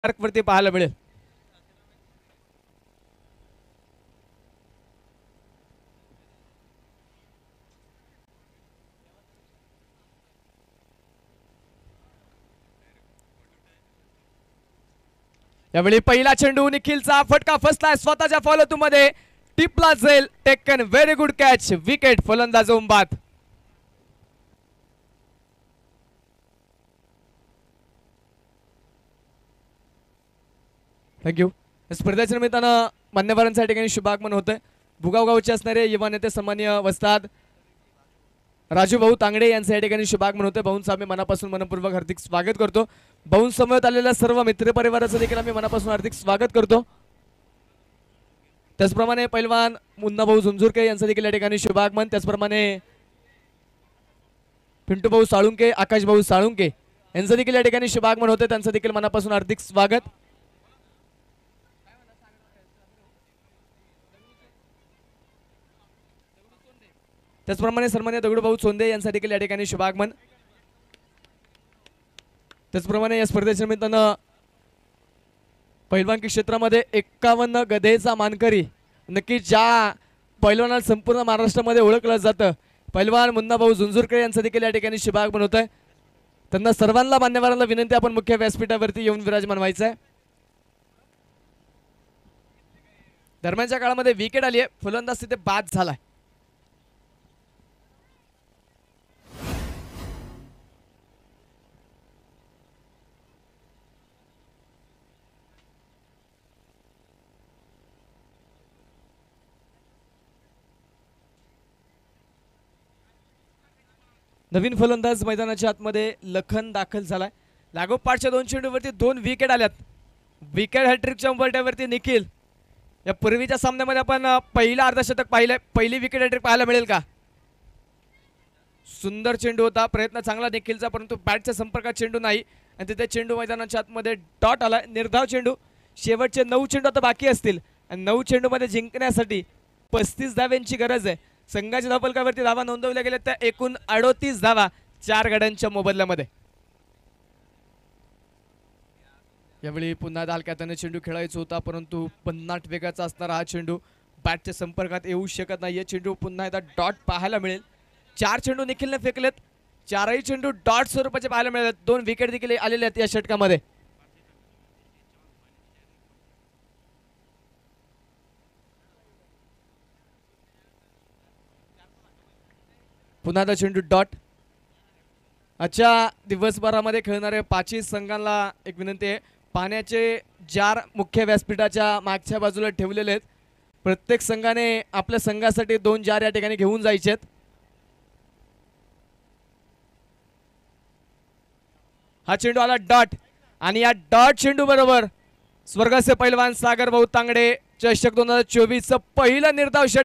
Mark वरती पाहायला मिळेल. यावेळी पहिला चेंडू निखिलचा फटका फसलाय स्वतःच्या फॉलो मध्ये टिपला जाईल. Taken very good catch. Wicket फलंदाज बाद. थँक्यू. स्पर्धेच्या निमित्तानं मान्यवरांच्या ठिकाणी शुभागमन होतंय. भुगाव गावचे असणारे युवा नेते सन्माननीय वस्ताद राजू भाऊ तांगडे यांच्या ठिकाणी शुभागमन होते. भाऊंचं आम्ही मनापासून मनपूर्वक हार्दिक स्वागत करतो. भाऊं समवेत आलेल्या सर्व मित्र परिवाराचं देखील आम्ही मनापासून हार्दिक स्वागत करतो. त्याचप्रमाणे पैलवान मुन्ना भाऊ झुंझुरके यांचं देखील या ठिकाणी शुभागमन. त्याचप्रमाणे पिंटू भाऊ साळुंके, आकाश भाऊ साळुंके यांचं देखील या ठिकाणी शुभागमन होते. त्यांचं देखील मनापासून हार्दिक स्वागत. त्याचप्रमाणे सन्मान्य दगडूभाऊ चोंदे यांचा देखील या ठिकाणी शुभागमन. त्याचप्रमाणे या स्पर्धेच्या निमित्तानं पैलवानकी क्षेत्रामध्ये 51 गदेचा मानकरी नक्की ज्या पैलवानाला संपूर्ण महाराष्ट्रामध्ये ओळखलं जातं पैलवान मुन्नाभाऊ झुंझुरकर यांचं देखील या ठिकाणी शुभागमन होत आहे. त्यांना सर्वांना मान्यवरांना विनंती आपण मुख्य व्यासपीठावरती येऊन विराजमान व्हायचं आहे. दरम्यानच्या काळामध्ये विकेट आली आहे. फलंदाज तिथे बाद झालाय. नवीन फलंदाज मैदानाच्या आतमध्ये लखन दाखल झालाय. लागोपाठच्या 2 चेंडूवरती 2 विकेट आल्यात. विकेट हॅट्रिकच्या उंबरठ्यावरती निखिल. या पूर्वीच्या सामन्यामध्ये आपण पहिला अर्धशतक पाहिलंय. पहिली विकेट हॅट्रिक पाहायला मिळेल का? सुंदर चेंडू होता. प्रयत्न चांगला निखिलचा परंतु बॅटच्या संपर्कात चेंडू नाही आणि तिथे चेंडू मैदानाच्या आतमध्ये डॉट आलाय. निर्धाव चेंडू. शेवटचे 9 चेंडू आता बाकी असतील आणि 9 चेंडूमध्ये जिंकण्यासाठी 35 धाव्यांची गरज आहे. संघाच्या धावफलकावरती धावा नोंदवल्या गेल्या त्या एकूण 38 धावा 4 गड्यांच्या मोबदल्यामध्ये. यावेळी पुन्हा हलक्याने चेंडू खेळायचा होता परंतु 50 वेगाचा असणारा हा चेंडू बॅटच्या संपर्कात येऊ शकत नाहीये. चेंडू पुन्हा एकदा डॉट पाहायला मिळेल. 4 चेंडू निखिलने फेकलेत. 4ही चेंडू डॉट स्वरूपाचे पाहायला मिळालेत. 2 विकेट देखील आलेले आहेत या षटकामध्ये. पुन्हा एकदा चेंडू डॉट. आजच्या दिवसभरामध्ये खेळणारे 5 संघांना एक विनंती आहे. पाण्याचे जार मुख्य व्यासपीठाच्या मागच्या बाजूला ठेवलेले आहेत. प्रत्येक संघाने आपल्या संघासाठी 2 जार या ठिकाणी घेऊन जायचे आहेत. हा चेंडू आला डॉट आणि या डॉट चेंडू बरोबर स्वर्गाचे पैलवान सागर भाऊ तांगडे चषक 2024 पहिला निर्धाव